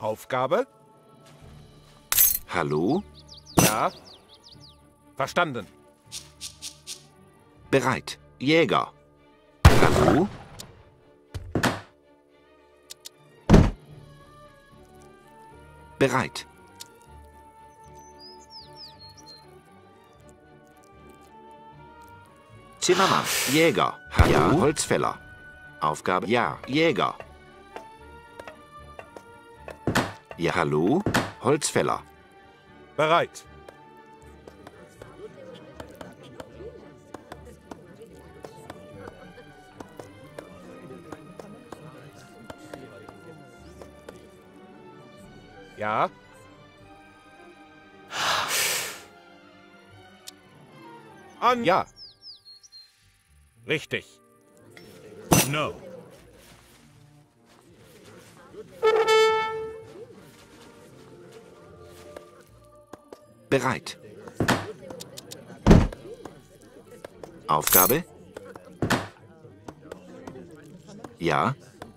Aufgabe? Hallo? Ja. Verstanden. Bereit. Jäger. Hallo? Bereit. Zimmermann. Jäger. Hallo? Ja, Holzfäller. Aufgabe. Ja, Jäger. Ja, hallo? Holzfäller. Bereit. Ja. An. Ja. Richtig. No. Bereit. Aufgabe? Ja.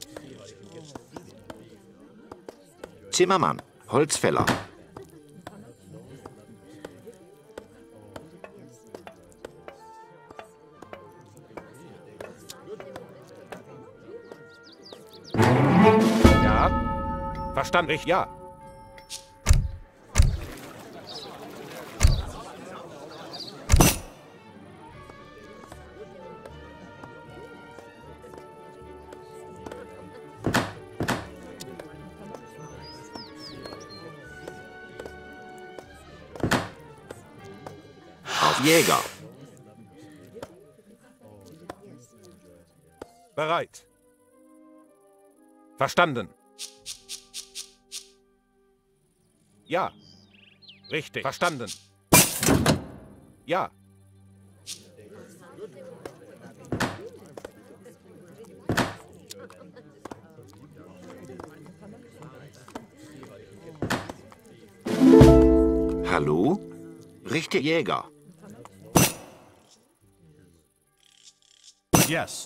Zimmermann. Holzfäller. Ja. Verstanden. Ja. Jäger. Bereit. Verstanden. Ja. Richtig. Verstanden. Ja. Hallo? Richtig, Jäger. Yes.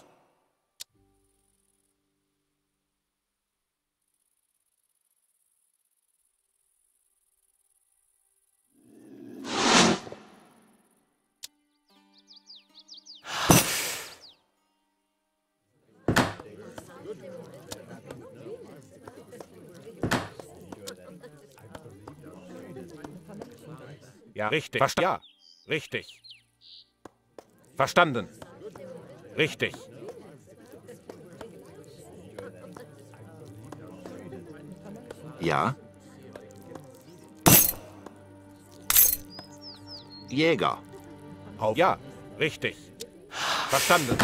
Ja, richtig. Ja, richtig. Verstanden. Richtig. Ja. Jäger. Auf. Ja, richtig. Verstanden.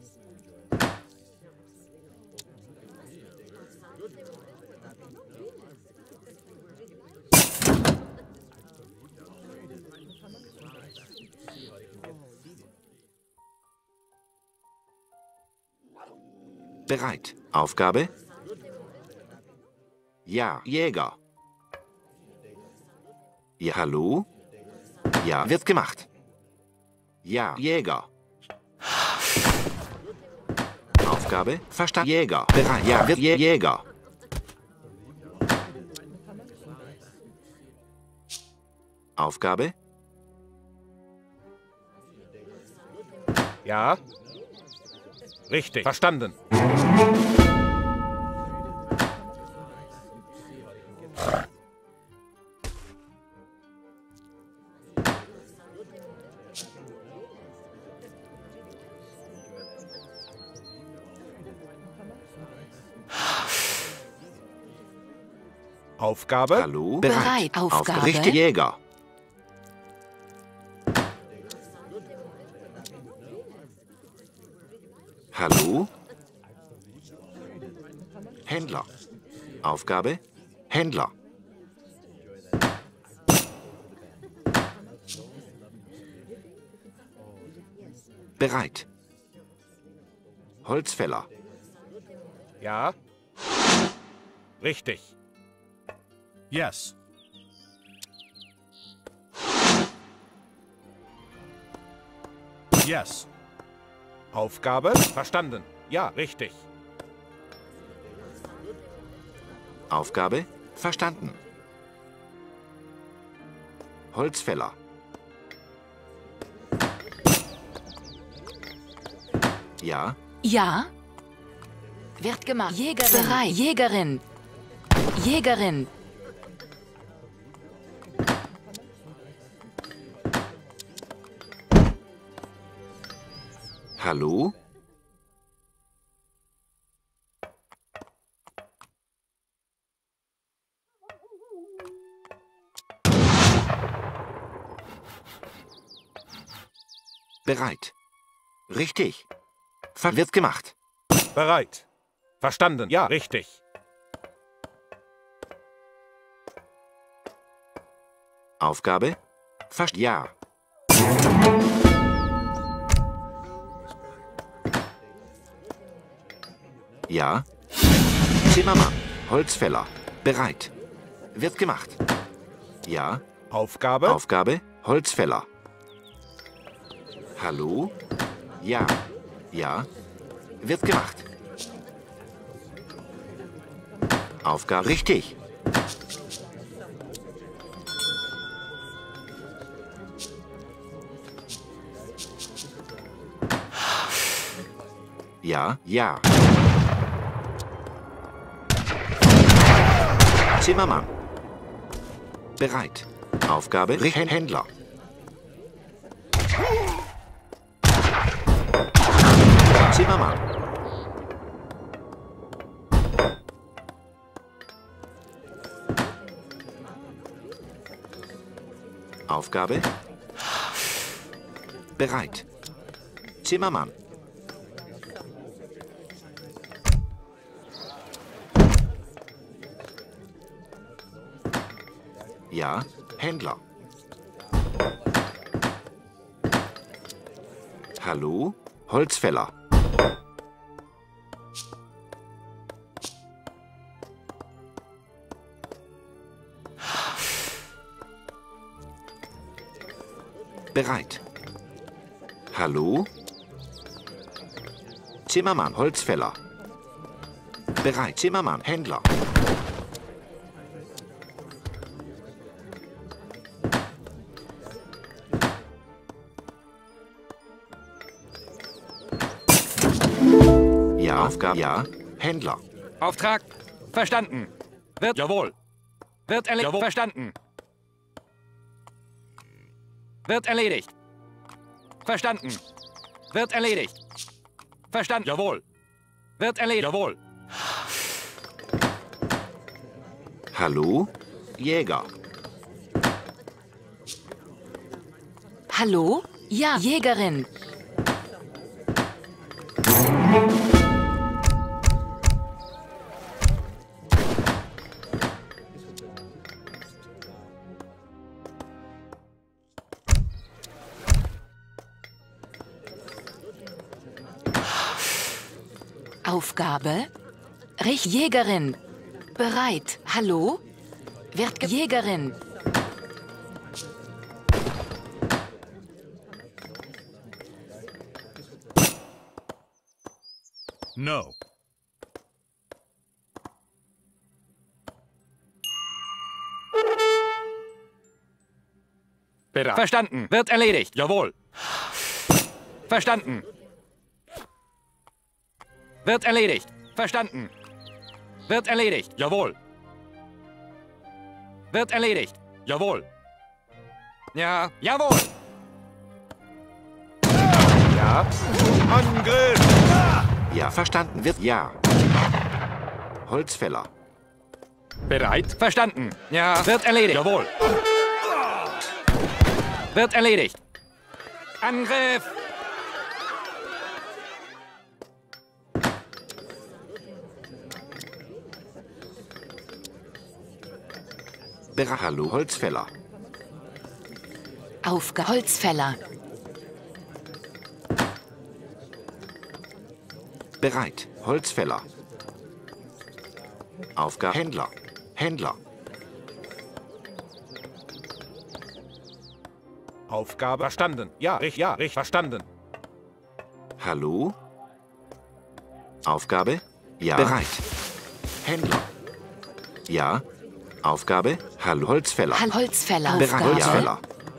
Bereit. Aufgabe? Ja, Jäger. Ja, hallo? Ja, wird gemacht. Ja, Jäger. Aufgabe? Verstanden. Jäger. Bereit. Ja, wird Jäger. Aufgabe? Ja. Richtig. Verstanden. Aufgabe? Hallo? Bereit. Aufgabe? Richtig, Jäger. Hallo? Händler. Aufgabe? Händler. Bereit. Holzfäller. Ja. Richtig. Yes. Yes. Aufgabe? Verstanden. Ja, richtig. Aufgabe? Verstanden. Holzfäller. Ja. Ja. Wird gemacht. Jägerin. Bereit. Jägerin. Jägerin. Hallo? Bereit. Richtig. Wird gemacht. Bereit. Verstanden. Ja, richtig. Aufgabe? Ja. Ja. Zimmermann. Holzfäller. Bereit. Wird gemacht. Ja. Aufgabe? Aufgabe? Holzfäller. Hallo? Ja. Ja. Wird gemacht. Aufgabe richtig. Ja, ja. Zimmermann. Bereit. Aufgabe Händler. Zimmermann. Aufgabe. Bereit. Zimmermann. Ja, Händler. Hallo, Holzfäller. Bereit. Hallo? Zimmermann, Holzfäller. Bereit. Zimmermann, Händler. Ja, Aufgabe. Ja, Händler. Auftrag. Verstanden. Wird. Jawohl. Wird erledigt. Verstanden. Wird erledigt. Verstanden. Wird erledigt. Verstanden. Jawohl. Wird erledigt. Jawohl. Hallo? Jäger. Hallo? Ja. Jägerin. Aufgabe? Jägerin. Bereit. Hallo? Wird Jägerin. No. Bereit. Verstanden. Wird erledigt. Jawohl. Verstanden. Wird erledigt. Verstanden. Wird erledigt. Jawohl. Wird erledigt. Jawohl. Ja. Jawohl. Ja. Angriff! Ja, verstanden. Wird ja. Holzfäller. Bereit. Verstanden. Ja. Wird erledigt. Jawohl. Wird erledigt. Angriff! Hallo, Holzfäller. Holzfäller. Bereit. Holzfäller. Aufgabe Händler. Händler. Aufgabe verstanden. Ja, richtig, verstanden. Hallo? Aufgabe? Ja. Bereit. Händler. Ja. Aufgabe, Hallo Holzfäller. Holzfäller. Bereit, Aufgabe. Holzfäller.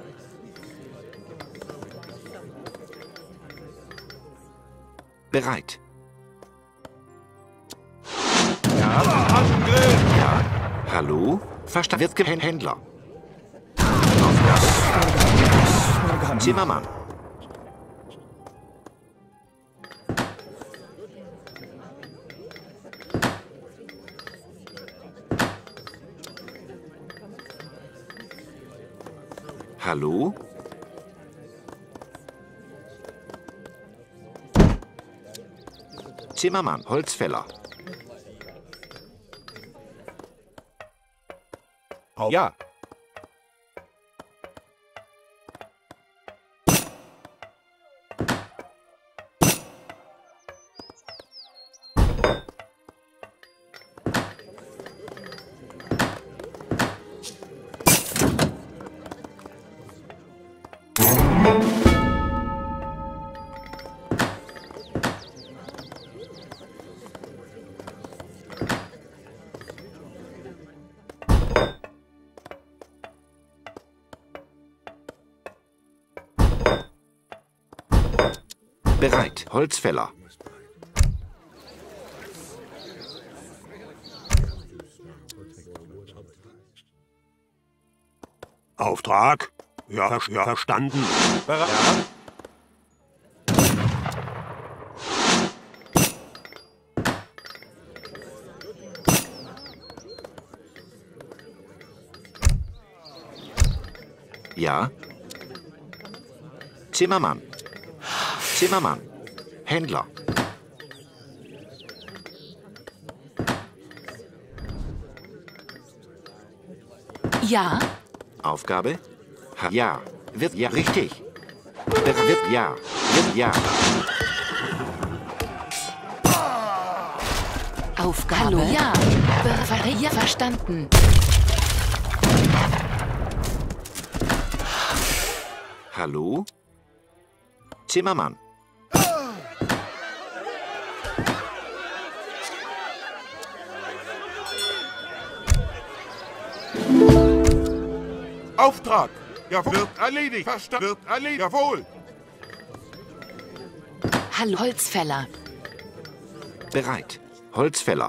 Bereit. Ja. Angriff. Ja. Hallo? Verstanden. Wird Händler. Aufgabe. Zimmermann. Hallo? Zimmermann, Holzfäller. Ja. Bereit, Holzfäller. Auftrag? Ja, verstanden. Bereit. Ja. Zimmermann. Zimmermann. Händler. Ja. Aufgabe? Ja. Wird ja richtig. Wird ja. Wird ja. Aufgabe. Hallo. Ja. Ja. Verstanden. Hallo? Zimmermann. Auftrag. Ja, wird erledigt. Verstanden. Wird erledigt. Jawohl. Hallo. Holzfäller. Bereit. Holzfäller.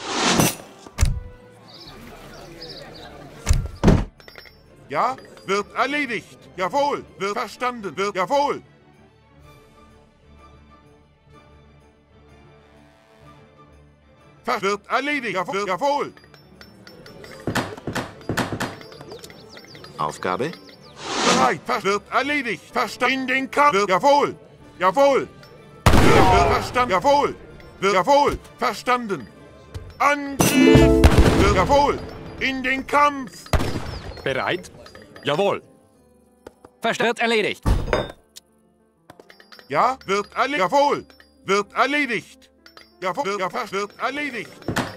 Ja, wird erledigt. Jawohl. Wird verstanden. Wird jawohl. Wird erledigt. Jawohl. Aufgabe? Bereit. Wird erledigt. Verstanden. In den Kampf. Jawohl. Jawohl. Wird verstanden. Jawohl. Wird jawohl. Verstanden. Angriff. Wird jawohl. In den Kampf. Bereit? Jawohl. Wird erledigt. Ja, wird erledigt. Jawohl. Wird erledigt. Jawohl. Wird erledigt.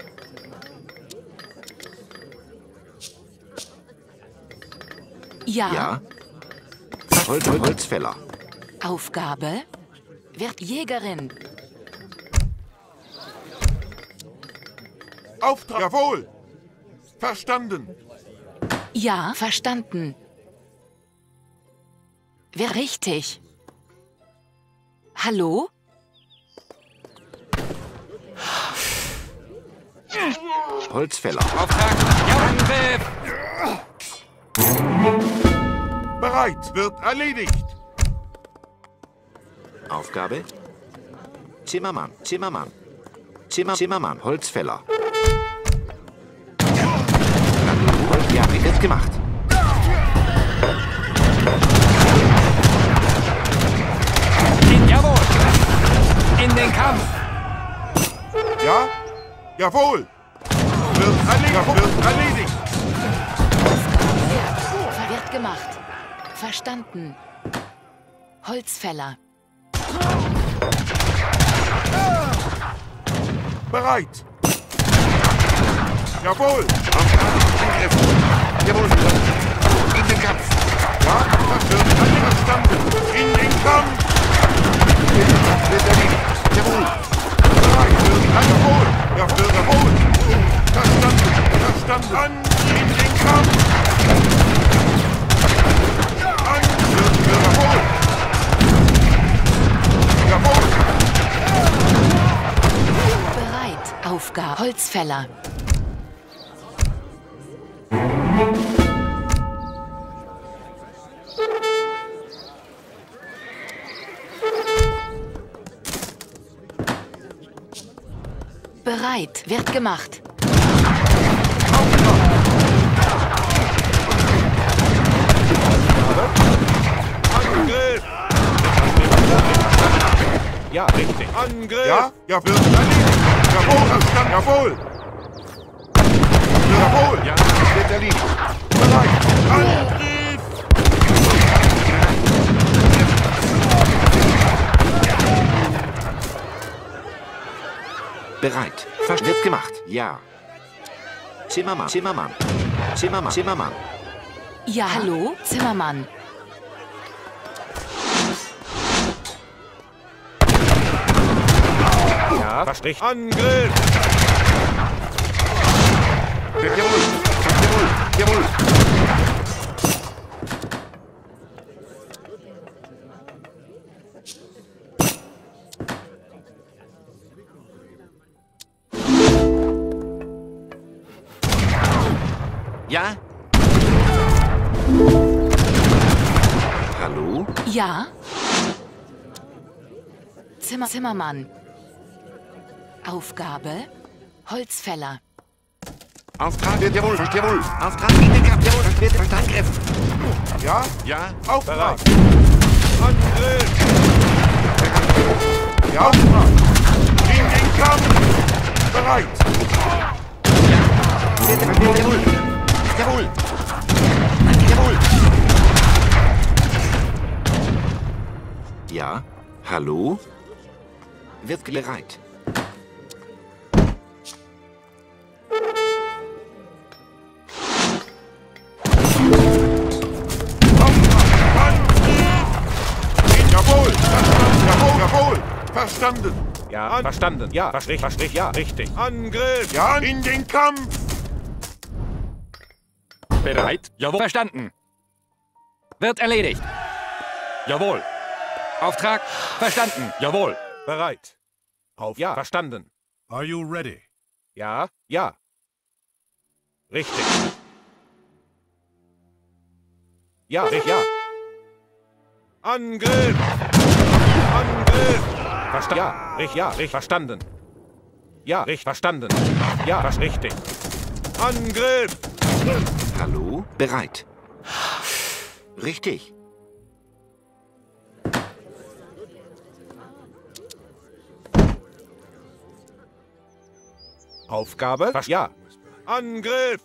Ja. Ja. Holzfäller. Aufgabe. Wird Jägerin. Auftrag. Jawohl. Verstanden. Ja. Verstanden. Wer richtig? Hallo? Holzfäller. Auftrag. Ja, Angriff. Bereit. Wird erledigt. Aufgabe? Zimmermann. Zimmermann. Zimmermann. Holzfäller. Ja, wird gemacht. Jawohl. In den Kampf. Ja? Jawohl. Wird erledigt. Wird erledigt. Wird gemacht. Verstanden. Holzfäller. Bereit. Jawohl. Angriff. Jawohl. In den Kampf. Ja, das wird verstanden. In den Kampf. Wird erledigt. Jawohl. Bereit. Jawohl. Ja, jawohl. Verstanden. Verstanden. In Ja, Holzfäller. Bereit, wird gemacht. Angriff! Ja, richtig. Angriff! Ja, ja, wird erledigt. Jawohl, verstanden. Jawohl. Jawohl. Ja, wird erledigt. Bereit. Angriff! Bereit. Wird gemacht. Ja. Zimmermann. Zimmermann. Zimmermann. Zimmermann. Ja, hallo, Zimmermann. Ja, verstrichen. Angriff! Jawohl. Jawohl. Jawohl. Ja? Hallo? Ja? Zimmermann. Aufgabe? Holzfäller. Auftrag wird jawohl. Jawohl. Auftrag wird jawohl. Wird Angriff. Ja? Ja? Auftrag. Angriff! Ja, Auftrag. In den Kampf! Bereit! Jawohl. Jawohl. Jawohl. Ja? Hallo? Wird bereit. Jawohl! Verstanden! Jawohl! Jawohl! Verstanden! Ja, verstanden. Ja, verstrichen. Ja, richtig. Angriff! Ja, in den Kampf! Bereit? Jawohl. Verstanden. Wird erledigt. Jawohl. Auftrag? Verstanden. Jawohl. Bereit. Auf. Ja, verstanden. Are you ready? Ja, ja. Richtig. Ja, ja. Angriff! Angriff! Verstanden. Ja, richtig, verstanden. Ja, richtig, verstanden. Ja, das richtig. Angriff! Hallo? Bereit. Richtig. Aufgabe? Ja. Angriff!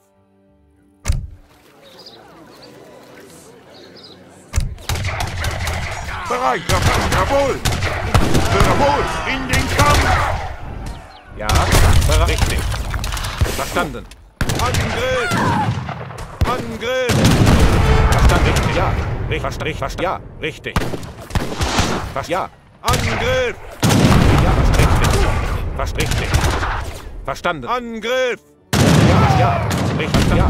Bereit! Jawohl! Jawohl! In den Kampf! Ja, richtig. Verstanden. Angriff! Angriff! Verstanden. Richtig. Ja. Richtig. Ja. Richtig. Ja. Angriff! Ja, richtig. Richtig. Verstanden. Angriff! Ja. Richtig. Ja.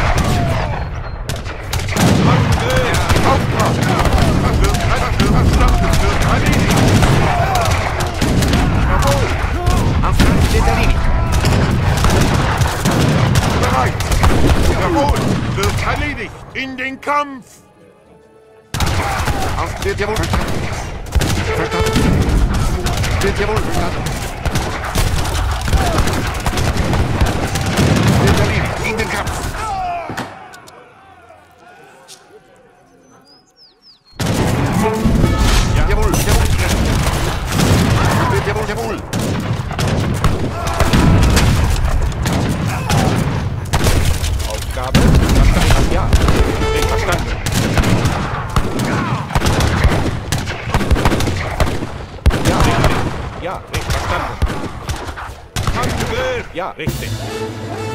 Angriff! Auftrag! Verstanden! Wird erledigt! Jawohl! Auftrag wird erledigt. Bereit! Jawohl! Wird erledigt! In den Kampf! Auftrag wird jawohl. Verstanden. Wird jawohl. Verstanden. Wird erledigt. In den Kampf. Ja. Jawohl. Jawohl. Wird jawohl. Jawohl. Aufgabe? Verstanden. Ja. Richtig. Verstanden. Ja, richtig. Ja, richtig. Verstanden. Angriff! Ja, richtig.